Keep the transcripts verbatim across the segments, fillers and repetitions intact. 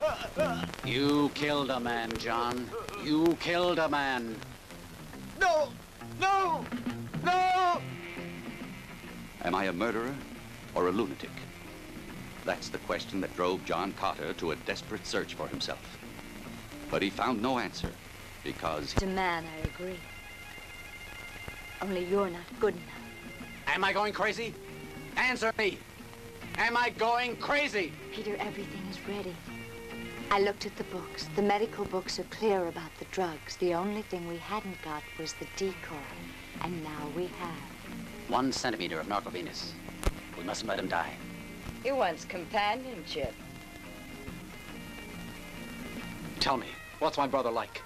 You killed a man, John. You killed a man. No! No! No! Am I a murderer or a lunatic? That's the question that drove John Carter to a desperate search for himself. But he found no answer because... To man, I agree. Only you're not good enough. Am I going crazy? Answer me. Am I going crazy? Peter, everything is ready. I looked at the books. The medical books are clear about the drugs. The only thing we hadn't got was the decoy. And now we have. One centimeter of Narcovenus. We mustn't let him die. He wants companionship. Tell me, what's my brother like?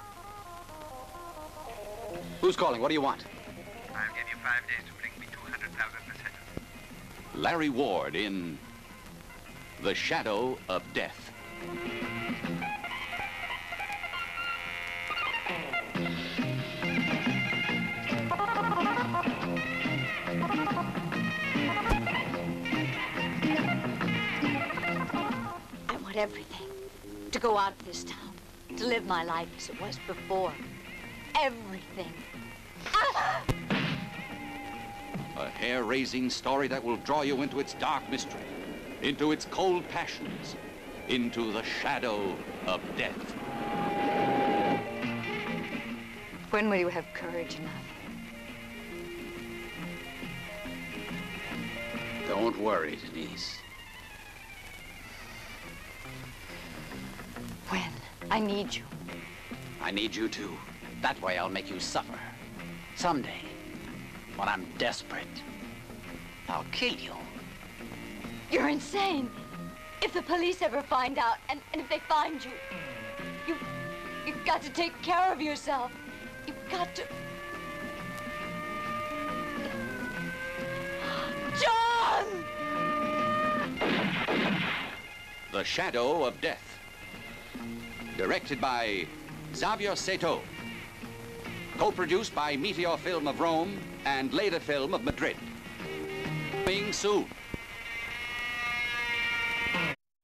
Who's calling? What do you want? I'll give you five days to bring me two hundred thousand pesetas. Larry Ward in The Shadow of Death. I want everything. To go out of this town. To live my life as it was before. Everything. Ah! A hair-raising story that will draw you into its dark mystery, into its cold passions, into the shadow of death. When will you have courage enough? Don't worry, Denise. When? I need you. I need you too. That way I'll make you suffer. Someday, when I'm desperate, I'll kill you. You're insane. If the police ever find out, and, and if they find you, you, you've got to take care of yourself. You've got to... John! The Shadow of Death. Directed by Xavier Seto. Co-produced by Meteor Film of Rome and Leda Film of Madrid. Coming soon.